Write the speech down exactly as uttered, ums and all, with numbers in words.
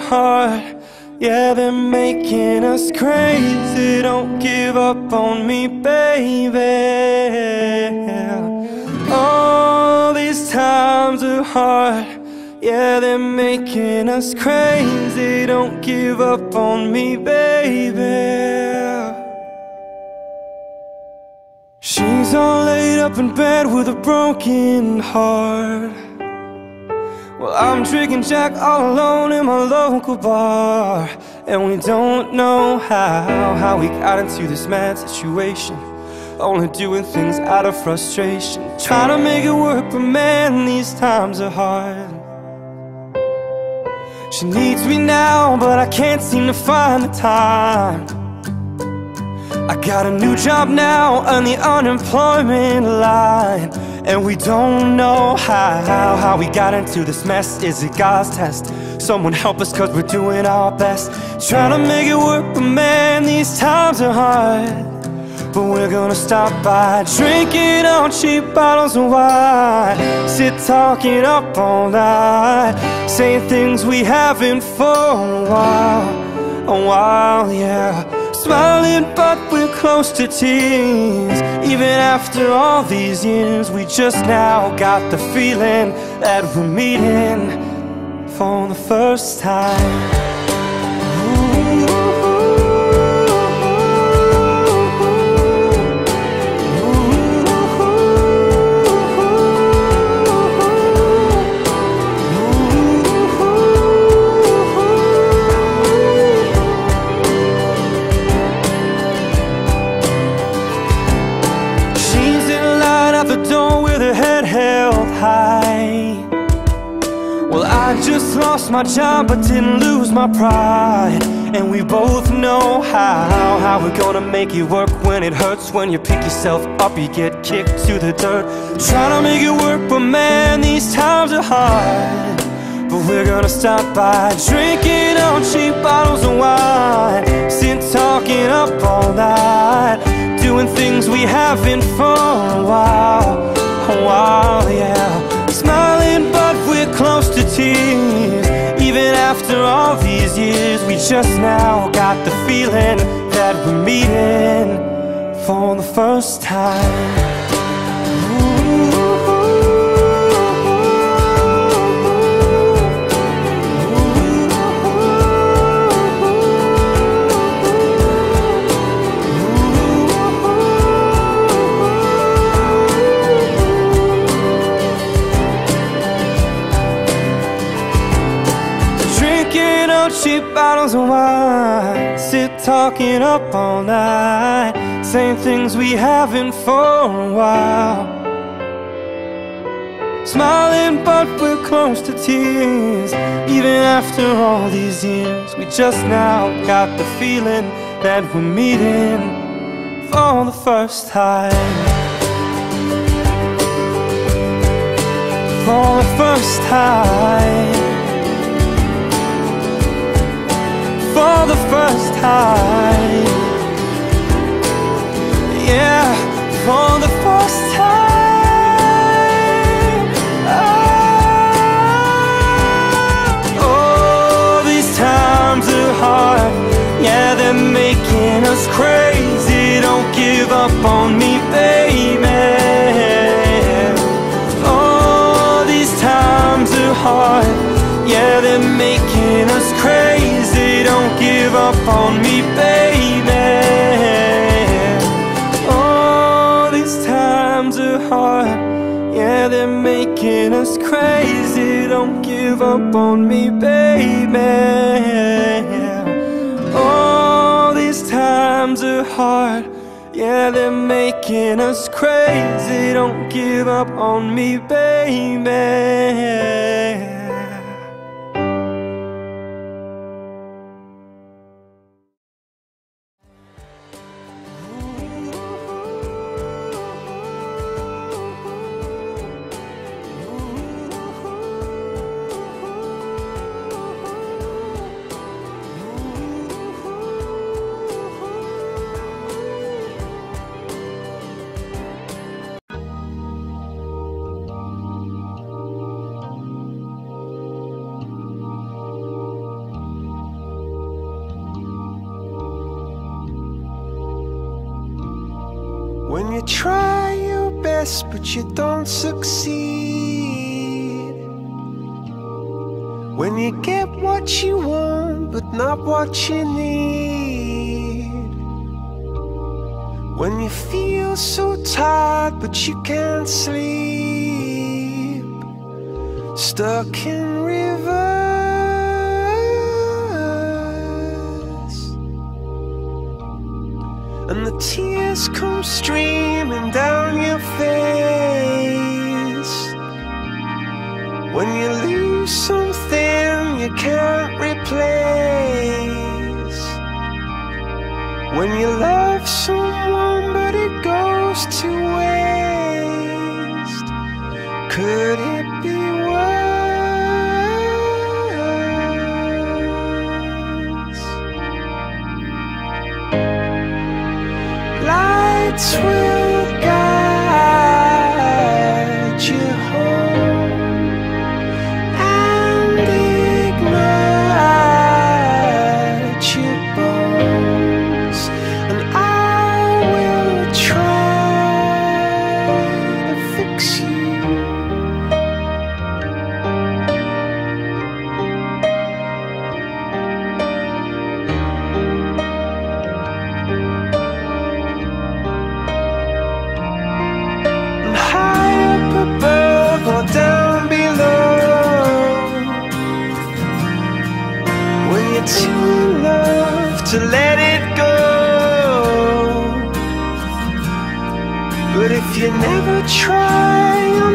hard, yeah, they're making us crazy. Don't give up on me, baby. All these times are hard, yeah, they're making us crazy. Don't give up on me, baby. She's all laid up in bed with a broken heart. Well, I'm drinking Jack all alone in my local bar. And we don't know how, how we got into this mad situation. Only doing things out of frustration, trying to make it work, but man, these times are hard. She needs me now, but I can't seem to find the time. I got a new job now on the unemployment line. And we don't know how, how we got into this mess. Is it God's test? Someone help us, cause we're doing our best, trying to make it work, but man, these times are hard. But we're gonna stop by drinking on cheap bottles of wine, sit talking up all night, saying things we haven't for a while, a while, yeah. Smiling but we're close to tears. Even after all these years, we just now got the feeling that we're meeting for the first time. I just lost my job but didn't lose my pride. And we both know how, how we're gonna make it work when it hurts. When you pick yourself up, you get kicked to the dirt. Trying to make it work, but man, these times are hard. But we're gonna stop by drinking on cheap bottles of wine, sit talking up all night, doing things we haven't for a while, a while, yeah. Smiling but we're close to tears. Even after all these years, we just now got the feeling that we're meeting for the first time. Cheap bottles of wine, sit talking up all night, saying things we haven't for a while. Smiling but we're close to tears. Even after all these years, we just now got the feeling that we're meeting for the first time. For the first time. For the first time, yeah, for the first time. Oh, oh, these times are hard, yeah, they're making us crazy. Don't give up on me, baby. Oh, these times are hard, yeah, they're making us crazy. Don't give up on me, baby. Oh, these times are hard, yeah, they're making us crazy. Don't give up on me, baby. Oh, these times are hard, yeah, they're making us crazy. Don't give up on me, baby. When you try your best but you don't succeed, when you get what you want but not what you need, when you feel so tired but you can't sleep, stuck in reverse, and the tears come streaming down your face, when you lose something you can't replace, when you love someone but it goes to waste. Could it be worse? Lights will guide you home and ignite your bones, and I will try to fix you. And high up above or down below, when you're too in love to let it go. But if you never try,